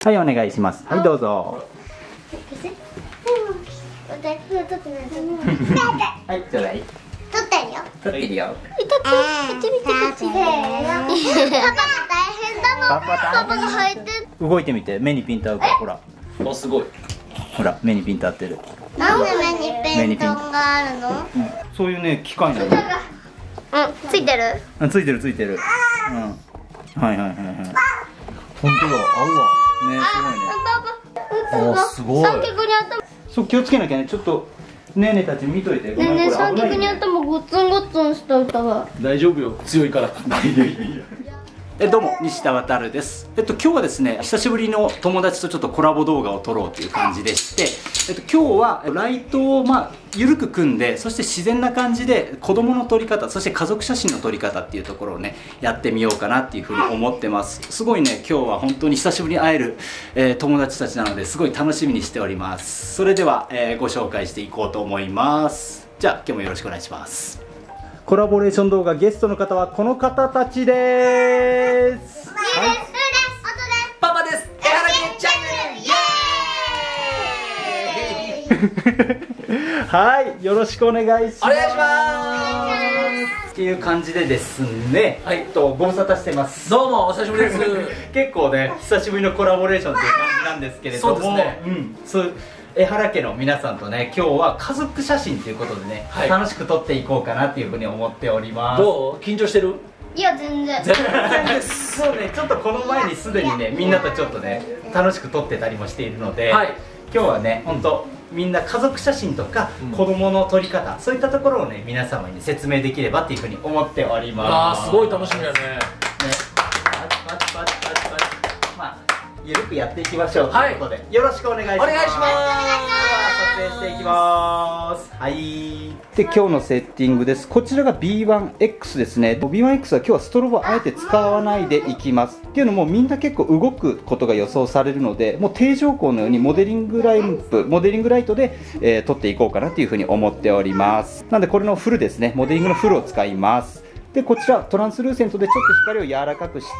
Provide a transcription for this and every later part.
はい、お願いします。はい、どうぞ。はい、ちょうだい。 撮ってるよ。 撮ってるよ。 見てこっち見てこっち。パパが大変だもん。パパが入って。 動いてみて、目にピント合うから、ほら。 お、すごい。 ほら、目にピント合ってる。 なんで目にピントがあるの？ そういうね、機械なの。 ついてる？ ついてるついてる。はいはいはいはい。 本当だ、合うわ。 ね、 お、すごい。 三脚に頭。 そう、気をつけなきゃね。ちょっとねえねえたち見といて。 ねえねえ、三脚に頭ゴツンゴツンした歌が。 大丈夫よ、強いから。 どうも、西田渉です。今日はですね、久しぶりの友達とちょっとコラボ動画を撮ろうという感じでして、今日はライトを緩く組んで、そして自然な感じで子供の撮り方、そして家族写真の撮り方っていうところをね、やってみようかなっていうふうに思ってます。すごいね、今日は本当に久しぶりに会える、友達たちなので、すごい楽しみにしております。それでは、ご紹介していこうと思います。じゃあ、今日もよろしくお願いします。コラボレーション動画ゲストの方はこの方たちです。はい、 パパです。エハラケチャンネル。イエーイ。 はい、よろしくお願いします。 お願いします。 っていう感じでですね、 はい、 ご無沙汰してます。 どうもお久しぶりです。 結構ね、久しぶりのコラボレーションっていう感じなんですけれども、 そうですね。 江原家の皆さんとね、今日は家族写真ということでね、はい、楽しく撮っていこうかなっていうふうに思っております。 どう？緊張してる？ いや、全然。 全然です。 そうね、ちょっとこの前にすでにね、みんなとちょっとね、楽しく撮ってたりもしているので、はい、今日はね、本当みんな家族写真とか、子供の撮り方、そういったところをね、皆様に説明できればっていうふうに思っております。 ああ、すごい楽しみだね。 ゆるくやっていきましょうということで、よろしくお願いします。 お願いします。 撮影していきます。はい。で、今日のセッティングです。こちらが B1X ですね。B1X は今日はストロボをあえて使わないでいきます。っていうのもみんな結構動くことが予想されるので、もう定常光のようにモデリングライトで、撮っていこうかなというふうに思っております。なのでこれのフルですね。モデリングのフルを使います。で、こちらトランスルーセントでちょっと光を柔らかくして、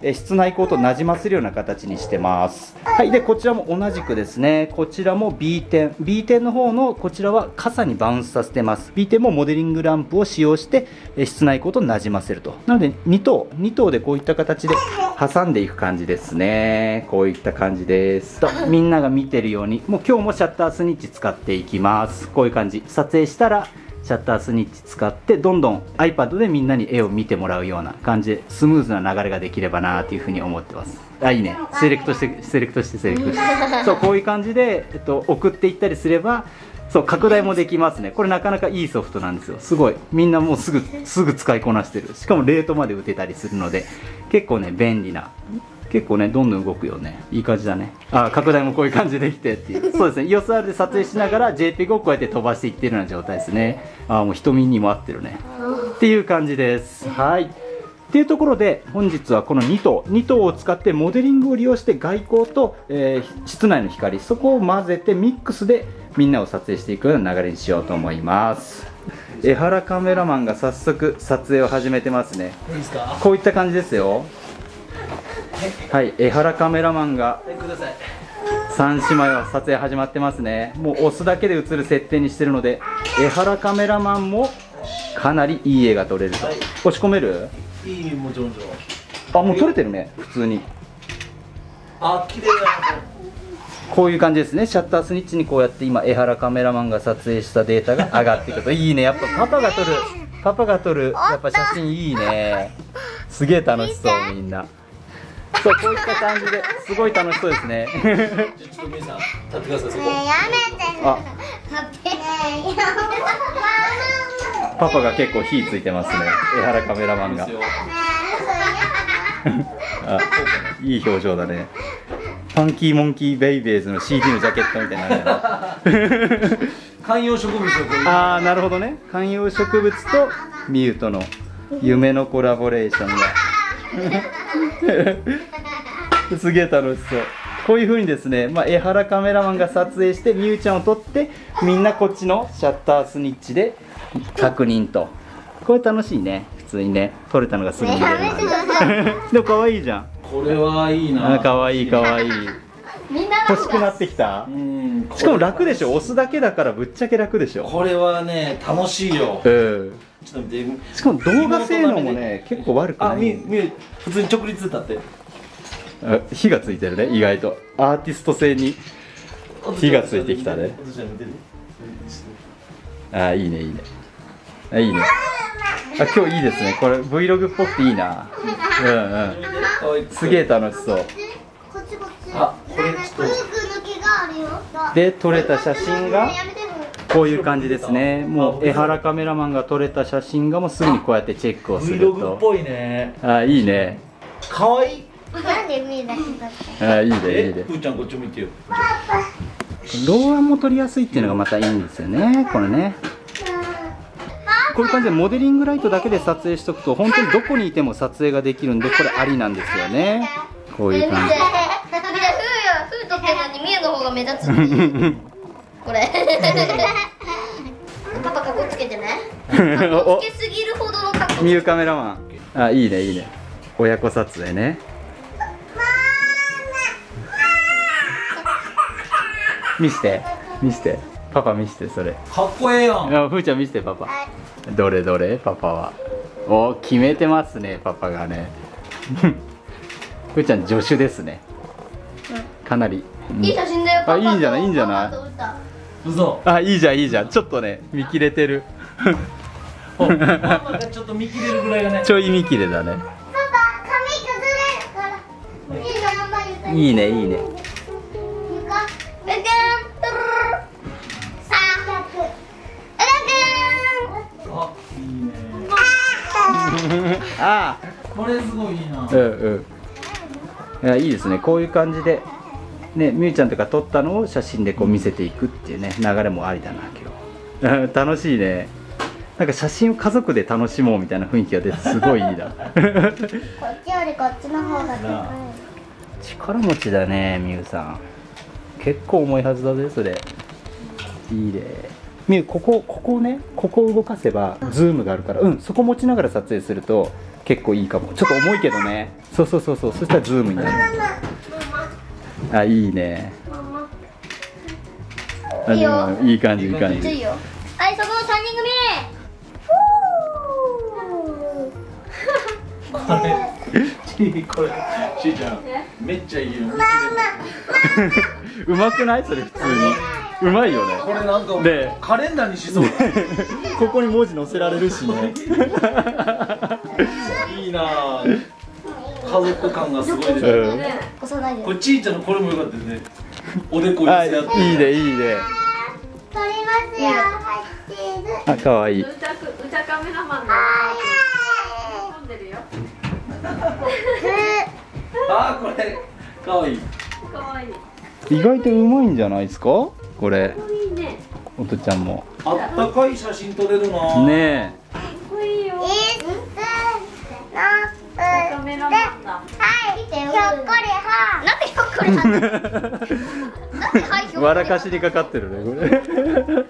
室内光となじませるような形にしてます。はい。で、こちらも同じくですね、こちらも B10 の方のこちらは傘にバウンスさせてます。B10 もモデリングランプを使用して、室内光となじませると。なので2頭でこういった形で挟んでいく感じですね。こういった感じです。とみんなが見てるように、もう今日もシャッタースニッチ使っていきます。こういう感じ。撮影したらシャッタースニッチ使ってどんどん iPad でみんなに絵を見てもらうような感じでスムーズな流れができればなというふうに思ってます。あ、いいね。セレクトしてそうこういう感じで、送っていったりすればそう拡大もできますね。これなかなかいいソフトなんですよ。すごいみんなもうすぐ使いこなしてる。しかもレートまで打てたりするので結構ね便利な。結構ねどんどん動くよね。いい感じだね。あ、拡大もこういう感じできてっていう。そうですね、 EOSR で撮影しながら JPEG をこうやって飛ばしていってるような状態ですね。あ、もう瞳にも合ってるねっていう感じです。はい。っていうところで本日はこの2頭を使ってモデリングを利用して外光と、室内の光、そこを混ぜてミックスでみんなを撮影していくような流れにしようと思います。江原カメラマンが早速撮影を始めてますね。 いいですか？ こういった感じですよ。はい、江原カメラマンが3姉妹は撮影始まってますね。もう押すだけで映る設定にしてるので江原カメラマンもかなりいい絵が撮れると、はい、押し込める？ いい、もちろん。 あ、もう撮れてるね、普通に。 あ、綺麗だな。 こういう感じですね。シャッタースニッチにこうやって今江原カメラマンが撮影したデータが上がっていくといいね。やっぱパパが撮るやっぱ写真いいね。すげえ楽しそうみんな。そう、こういった感じですごい楽しそうですね。 ちょっと皆さん立ってください。そこ。 やめて。 あ、パパが結構火ついてますね。江原カメラマンが。あ、いい表情だね。ファンキーモンキーベイベーズの CD のジャケットみたいな。 観葉植物をこう。 ああ、なるほどね。観葉植物とミユとの夢のコラボレーションが。すげえ楽しそう。こういう風にですね、江原カメラマンが撮影してみゆちゃんを撮ってみんなこっちのシャッタースニッチで確認と。これ楽しいね。普通にね撮れたのがすぐ見れるので。でも可愛いじゃん。 これはいいな。 可愛い可愛い。 欲しくなってきた。しかも楽でしょ、押すだけだからぶっちゃけ楽でしょ。 これはね楽しいよ。 うん。 ちょっと見て。 しかも動画性能もね結構悪くない。 普通に直立立って。 火がついてるね、意外とアーティスト性に火がついてきたね。あ、いいねいいね。あ、いいね。あ、今日いいですね。これ Vlog っぽくていいな。うんうん。すげえ楽しそう。 あ、これちょっと。 で撮れた写真がこういう感じですね。もう江原カメラマンが撮れた写真がもうすぐにこうやってチェックをすると。 Vlog っぽいね。 あ、いいね。 かわいい。 なんで見出しだあ、いいねいいね。 ふーちゃんこっち見てよ。 老眼も撮りやすいっていうのがまたいいんですよね、これね。こういう感じでモデリングライトだけで撮影しとくと本当にどこにいても撮影ができるんで、これありなんですよね。こういう感じ。 フー撮ってるのにミュウの方が目立つ。これ。パパカッコつけてね。カッコつけすぎるほどのカッコ。 ミュウカメラマン。あ、いいねいいね。親子撮影ね。見して見してパパ見してそれ。 かっこええやん。 あ、ふーちゃん見してパパ。どれどれパパは。お、決めてますねパパがね。ふーちゃん助手ですね。かなり。 いい写真だよ。 あ、いいんじゃないいいんじゃない。 嘘。 あ、いいじゃんいいじゃん。ちょっとね見切れてる。 ママがちょっと見切れるぐらいがね。 ちょい見切れだね。 パパ髪崩れるから。 いいねいいね。 あ、いいね。 あこれすごいいいな。 うんうん。いや、いいですね。こういう感じでね、みゆちゃんとか撮ったのを写真でこう見せていくっていうね流れもありだな今日。楽しいね。なんか写真を家族で楽しもうみたいな雰囲気が出てすごいいいな。 こっちよりこっちの方がでかい。 力持ちだねみゆさん。結構重いはずだぜそれ。いいね。みゆ、ここね、ここを動かせばズームがあるから、うん、そこ持ちながら撮影すると結構いいかも。ちょっと重いけどね。そうそうそうそう。そしたらズームになる。あ、いいね。あ、 いいよ。 いい感じいい感じ。 いいよ。はい、そこの3人組。 これ、しーちゃん、めっちゃいいよ。 うまくないそれ普通に。うまいよね。 これなんかでカレンダーにしそう。 ここに文字載せられるしね。 いいなあ。家族感がすごいですね。これちーちゃんのこれも良かったですね。おでこにあ、いやって。 いねいいね。 撮りますよ。はい、チーズ。 あ、可愛い。 歌カメラマンの飲んでるよ。 あ、これ可愛い。 可愛い。 意外とうまいんじゃないですかこれ。 いいね。 おとちゃんも。 あったかい写真撮れるな。 ねかっこいいよ。カメラマンだ。 はい、ひょっこりは。なんでひょっこりは。なんではい、ひえ。 ょっこりは。 笑かしにかかってるねこれ。 そこからカメラ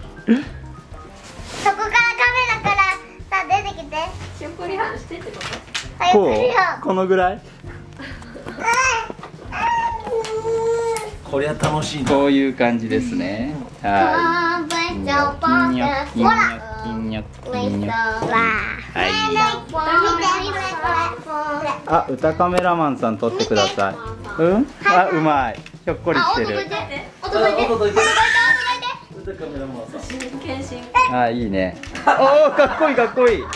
からさ、出てきて。 ひょっこりはんしてってこと？ はい、 こゆっくりはうこのぐらい。 こりゃ楽しいな。 こういう感じですね。はバイい。 チョポンにょほにょら。 にょウェイトにょ。 ははい。 見てこれ。 あ、歌カメラマンさん撮ってください。うん？あ、うまい。ひょっこりあ、 してる音どいて。音どいて。音どいて。 歌カメラマンさん。 検診。 あ、いいね。おお、かっこいいかっこいい。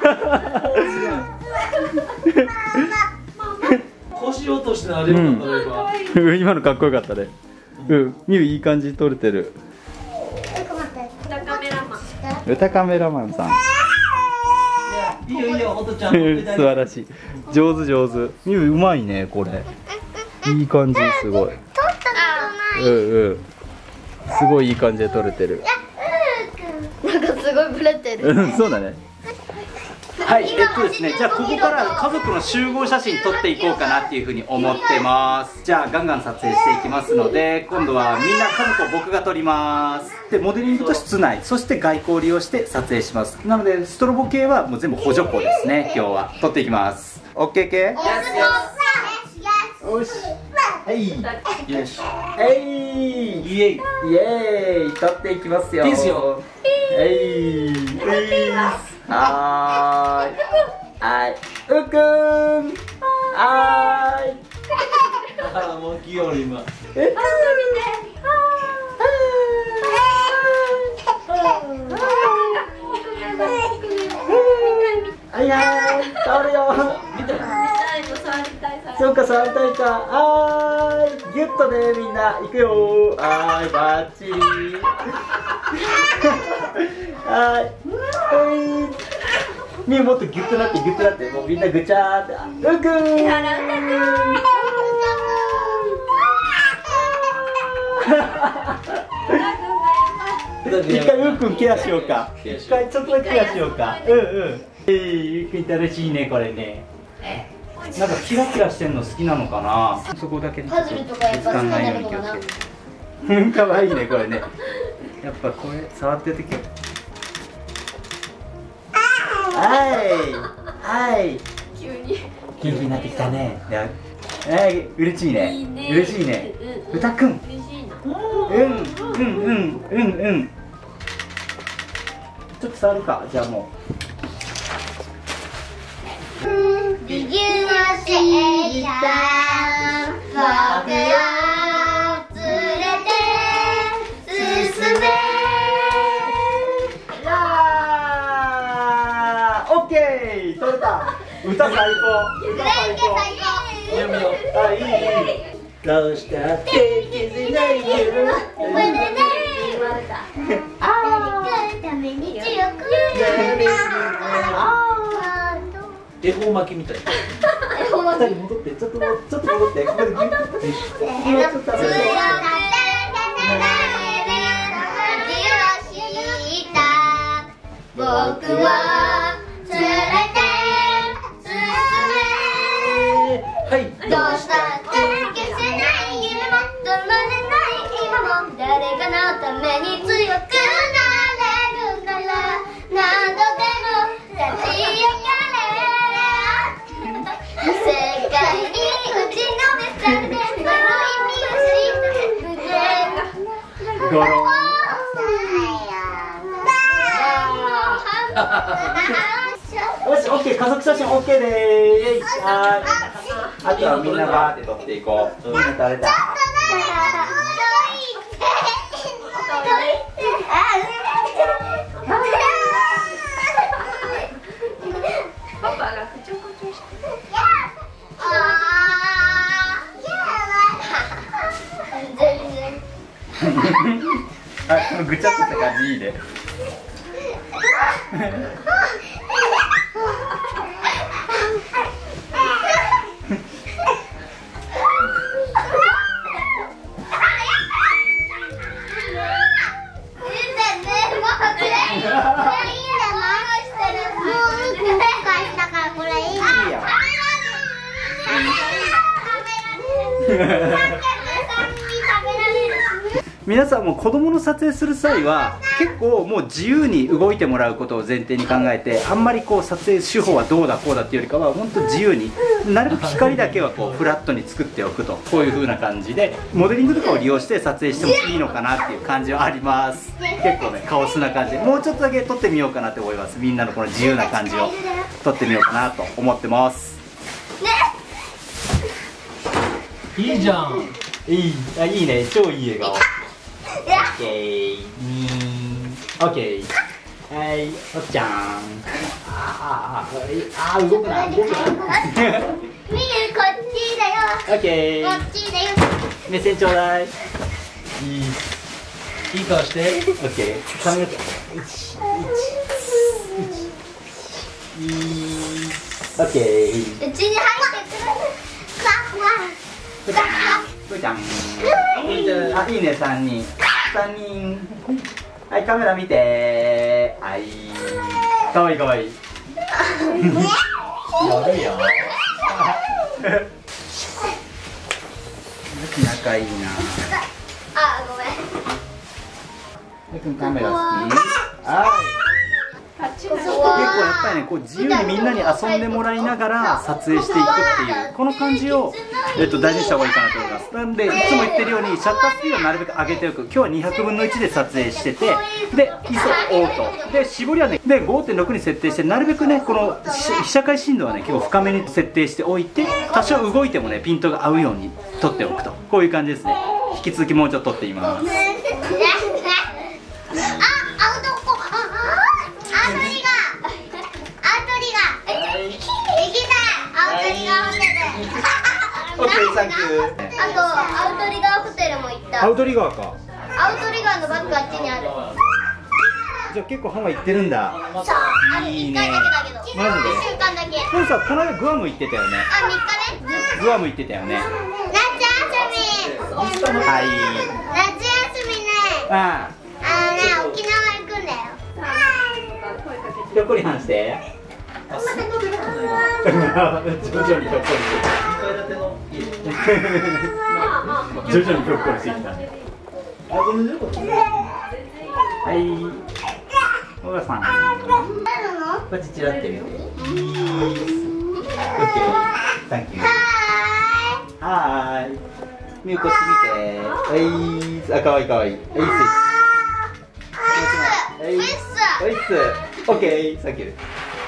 腰落としてあれよかったね今。 今のかっこよかったね。うん、みゆいい感じ撮れてる。 歌カメラマン。 歌カメラマンさん。 いいよいいよ、おとちゃん。 素晴らしい。上手上手。みゆうまいねこれ。いい感じすごい。 撮ったことない。 うんうん。すごいいい感じで撮れてる。 なんかすごいブレてる。 うん、そうだね。はい、ですね、じゃあここから家族の集合写真撮っていこうかなっていうふうに思ってます。じゃあガンガン撮影していきますので、今度はみんな家族を僕が撮ります。で、モデリングと室内、そして外光を利用して撮影します。なのでストロボ系はもう全部補助光ですね。今日は撮っていきます。 OK 系？よし。 はい。 よし。 イエイイエーイ、取っていきますよ。 ですよ。 はい、うくん。はい。 ああ、もう器用今。 はいはい、触るよ。そうか、触りたいか。はーい、ギュッとね、みんな、いくよ。はーい、バッチリ。はーい。みんなもっとギュッとなって、ギュッとなって、もうみんなぐちゃーって。うくん。一回うくんケアしようか。一回ちょっとだけケアしようか。うくん楽しいね、これね。なんかキラキラしてんの好きなのかな。そこだけパズルとかやっぱ好きなのかな。 かわいいね、これね。やっぱこれ触ってる時は。はい。 急に元気になってきたね。嬉しいね。嬉しいね。うたくん。 嬉しいな。 ちょっと触るか、じゃあもう。 ビギューしていた僕を連れて進め。 オッケー、取れた。歌最高。 やめよう。 あ、いい。どうしたって気づいないけど。 ために強く。 恵方巻きみたい。 二人戻って、ちょっと戻って、ここでギュッと。 僕を連れて進め。 はい。 どうしたって消せない夢も止まれない今も誰かのために強くなれるなら何度でも立ち上がれ。世界に打ちのめされてその意味を知ってゴロン。よし、オッケー、家族写真オッケーでーす。はい。あとはみんなバーって撮っていこう。みんな撮れた。 パパがくちょくちょしてる。 あ、このぐちゃっとした感じいいね。皆さんも子供の撮影する際は結構もう自由に動いてもらうことを前提に考えて、あんまりこう撮影手法はどうだこうだっていうよりかは本当自由に、なるべく光だけはこうフラットに作っておくと、こういう風な感じでモデリングとかを利用して撮影してもいいのかなっていう感じはあります。結構ねカオスな感じでもうちょっとだけ撮ってみようかなと思います。みんなのこの自由な感じを撮ってみようかなと思ってます。 いいじゃん。 いいね、超いい笑顔。オッケー、オッケー。はい、おっちゃん。動くな、動くな。 みゆこっちだよ。 オッケー。 こっちだよ。 目線ちょうだい。 いい顔して。 オッケー。髪の毛。オッケー。 うちに入ってくる。 ふーちゃん。あ、いいね、3人。はい、カメラ見て。はい。かわいいかわいい。やべえよ。仲いいな。 あ、ごめん。 ふーくんカメラ好き？はい。 結構やっぱりねこう自由にみんなに遊んでもらいながら撮影していくっていうこの感じを、大事にした方がいいかなと思います。なんでいつも言ってるようにシャッタースピードをなるべく上げておく。今日は200分の1で撮影してて、で ISO オートで絞りはねで 5.6 に設定して、なるべくねこの被写界深度はね結構深めに設定しておいて、多少動いてもねピントが合うように撮っておくと、こういう感じですね。引き続きもうちょっと撮っています。オッケー、サンキュー。 あとアウトリガーホテルも行った。 アウトリガーか。 アウトリガーのバッグあっちにある。 じゃあ結構ハワイ行ってるんだ。 そう、あれ1回だけだけど。 マジで 1週間だけ。 でもさ、この間グアム行ってたよね。 あ、3日ね。 グアム行ってたよね。 夏休み。 はい。 夏休みね。 あね、沖縄行くんだよ。 ひょっこり話して。徐々にひょっこりしてきた。徐々にひょっこりしてきた。はい。小川さん。こっちちらってみて。オッケー。サンキュー。はーい。みゆこっち見て。はい。あ、かわいいかわいい。はい、スイッチ。はい、オッケー。サンキュー。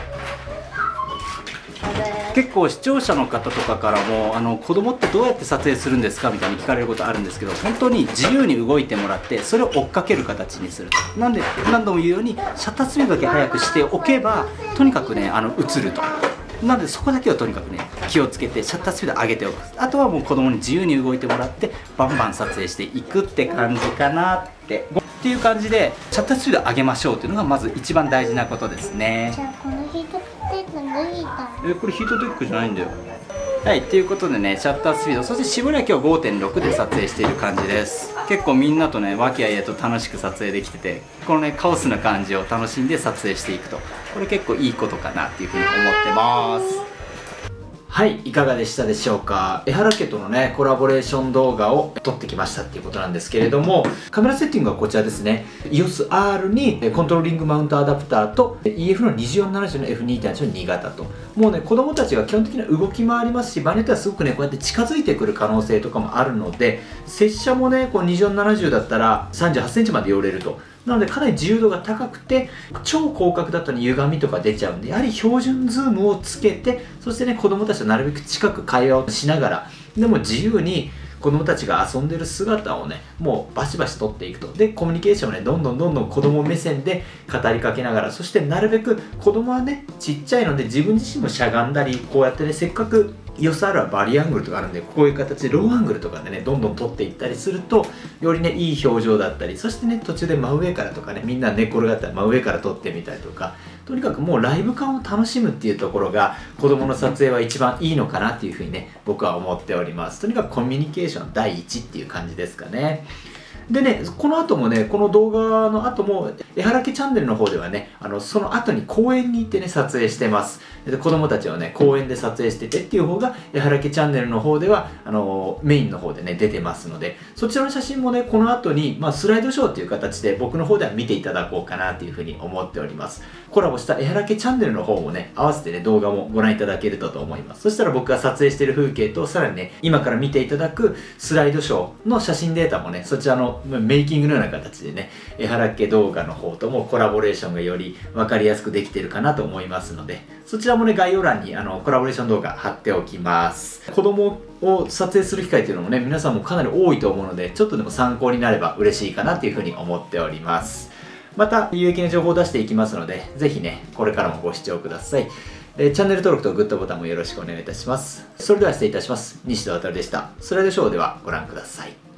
結構視聴者の方とかからも子供ってどうやって撮影するんですかみたいに聞かれることあるんですけど、本当に自由に動いてもらってそれを追っかける形にすると。なんで何度も言うようにシャッタースピードだけ速くしておけばとにかくね映ると。なんでそこだけはとにかくね気をつけてシャッタースピード上げておく。あとはもう子供に自由に動いてもらってバンバン撮影していくって感じかなっていう感じでシャッタースピード上げましょうっていうのがまず一番大事なことですね。 じゃあこのヒートテープ脱いだ。 これヒートテックじゃないんだよ。はい、ということでねシャッタースピード、そして絞りは今日 5.6 で撮影している感じです。結構みんなとね和気あいあいと楽しく撮影できてて、このねカオスな感じを楽しんで撮影していくと、これ結構いいことかなっていうふうに思ってます。はい、いかがでしたでしょうか。エハラ家とのねコラボレーション動画を撮ってきましたっていうことなんですけれども、カメラセッティングはこちらですね。 EOS-R にコントローリングマウントアダプターと EF の2470の F2.8 の2型と、もうね子供たちが基本的な動き回りますし、場合によってはすごくねこうやって近づいてくる可能性とかもあるので、接写もねこう2470だったら38センチまで寄れると。なのでかなり自由度が高くて、超広角だったら歪みとか出ちゃうんで、やはり標準ズームをつけて、そしてね子供たちとなるべく近く会話をしながら、でも自由に子供たちが遊んでる姿をねもうバシバシ撮っていくと。でコミュニケーションをねどんどん子供目線で語りかけながら、そしてなるべく子供はねちっちゃいので自分自身もしゃがんだり、こうやってねせっかくEOS-Rはバリアングルとかあるんで、こういう形でローアングルとかでねどんどん撮っていったりすると、よりねいい表情だったり、そしてね途中で真上からとかね、みんな寝転がったら真上から撮ってみたりとか、とにかくもうライブ感を楽しむっていうところが子供の撮影は一番いいのかなっていうふうにね僕は思っております。とにかくコミュニケーション第一っていう感じですかね。でね、この後もね、この動画の後も、エハラ家チャンネルの方ではね、その後に公園に行ってね、撮影してます。で子供たちはね、公園で撮影しててっていう方が、エハラ家チャンネルの方では、メインの方でね、出てますので、そちらの写真もね、この後に、スライドショーっていう形で僕の方では見ていただこうかなっていうふうに思っております。コラボしたエハラ家チャンネルの方もね、合わせてね、動画もご覧いただけると思います。そしたら僕が撮影している風景と、さらにね、今から見ていただくスライドショーの写真データもね、そちらのメイキングのような形でね、エハラ家動画の方ともコラボレーションがより分かりやすくできているかなと思いますので、そちらもね、概要欄にコラボレーション動画貼っておきます。子供を撮影する機会っていうのもね、皆さんもかなり多いと思うので、ちょっとでも参考になれば嬉しいかなっていうふうに思っております。また有益な情報を出していきますので、ぜひね、これからもご視聴ください。チャンネル登録とグッドボタンもよろしくお願いいたします。それでは失礼いたします。西田渉でした。スライドショーではご覧ください。